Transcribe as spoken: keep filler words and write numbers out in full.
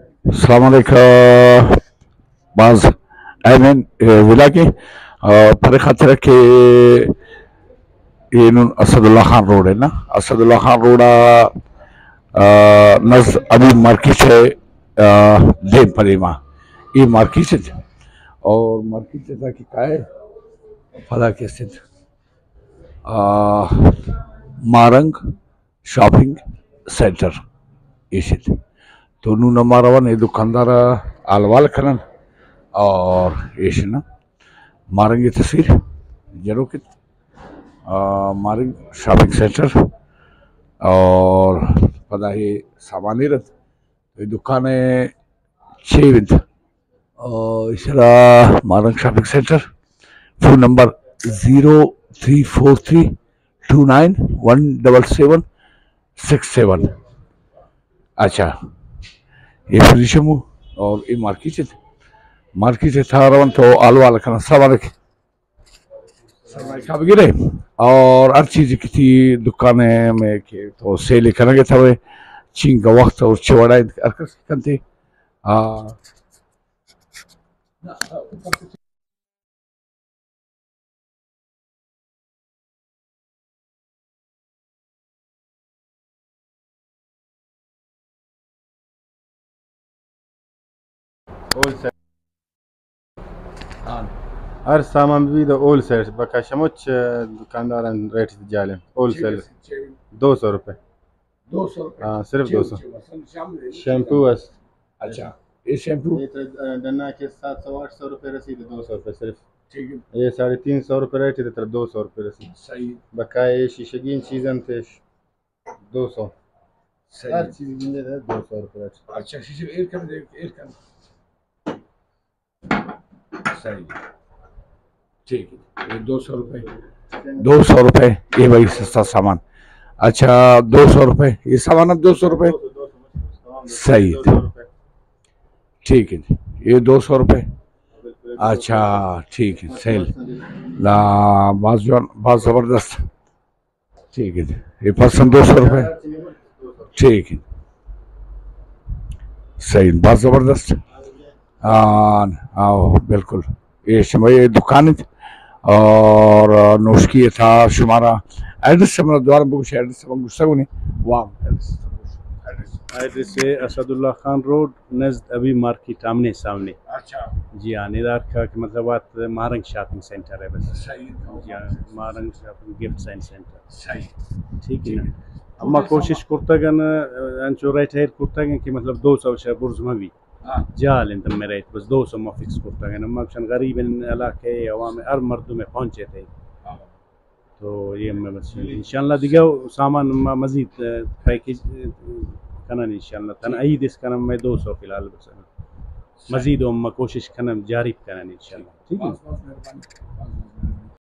السلام علیکم باز ایمن ولاکی پر خاطر کہ یہ اسد اللہ خان روڈ ہے نا اسد اللہ خان روڈ نز ابھی مارکیٹ ہے دیم پریما یہ مارکیٹ ہے اور مارکیٹ ہے کہ کیا ہے فلا کے ست مارنگ شاپنگ سینٹر یہ ست تو نو نمبر یہ دکاندار آلوال کرن اور یہ نا مارنگ تصویر جرو کت مارنگ شاپنگ سینٹر اور پتہ یہ سامانی رت یہ دکان ہے چھ ود اور اس طرح morning shopping centre phone number zero three four three two nine one double seven six seven اچھا یہ فریشمو اور یہ مارکیٹ ہے مارکیٹ ہے تھا روان تو آلو آلو کھانا السلام علیکم کھا بگیرے اور ہر چیز کی تھی دکانیں میں کہ تو سیل کرنا گیا تھا وہ چین کا وقت اور چوڑا ارکر کنتے ہر سامان بھی تو ہول سیل بکا شموچ دکاندار ریٹ جالیں ہول سیل دو سو روپے دو سو روپے ہاں صرف دو سو شیمپو بس اچھا یہ شیمپو ڈنا کے سات سو آٹھ سو روپے رسید دو سو روپے صرف یہ ساڑھے تین سو روپے ریٹ ہے دو سو روپے رسید صحیح بقائے شیشگین چیزیں تھے دو سو ہر چیز گنجے تھے دو سو روپے اچھا شیشے ایئر کر دے ایئر کر صحیح ٹھیک ہے یہ دو سو روپے دو سو روپے یہ بھائی سستا سامان اچھا دو سو روپے یہ سامان اب دو سو روپے صحیح ٹھیک ہے یہ دو سو روپے اچھا ٹھیک ہے سیل لا باز جوان باز زبردست ٹھیک ہے یہ پرسن دو سو روپے ٹھیک ہے صحیح باز زبردست آؤ بالکل یہ شمائی دکان اور نوشکی تھا شمارا ایڈریس سے دوبارہ بکش ایڈریس سے بکش سکونی وام ایڈریس ہے اسد اللہ خان روڈ نزد ابھی مارکیٹ آمنے سامنے اچھا جی ہاں ندار کا مطلب بات مارنگ شاپنگ سینٹر ہے بس صحیح جی ہاں مارنگ شاپنگ گفٹ سینٹر صحیح ٹھیک ہے نا اما کوشش کرتا گا نا انچو رائٹ ہیر کرتا گا کہ مطلب دو سو شاہ برزمہ بھی جال انتم میں رہتے بس دو سو ما فکس کرتا گا نا مکشن غریب علاقے عوام ہر مردوں میں پہنچے تھے تو یہ میں بس انشاءاللہ دیگا سامان مزید پیکیج کنن انشاءاللہ تن عید اس کنن میں دو سو فی الحال بس مزید ہم کوشش کنن جاری کنن انشاءاللہ ٹھیک ہے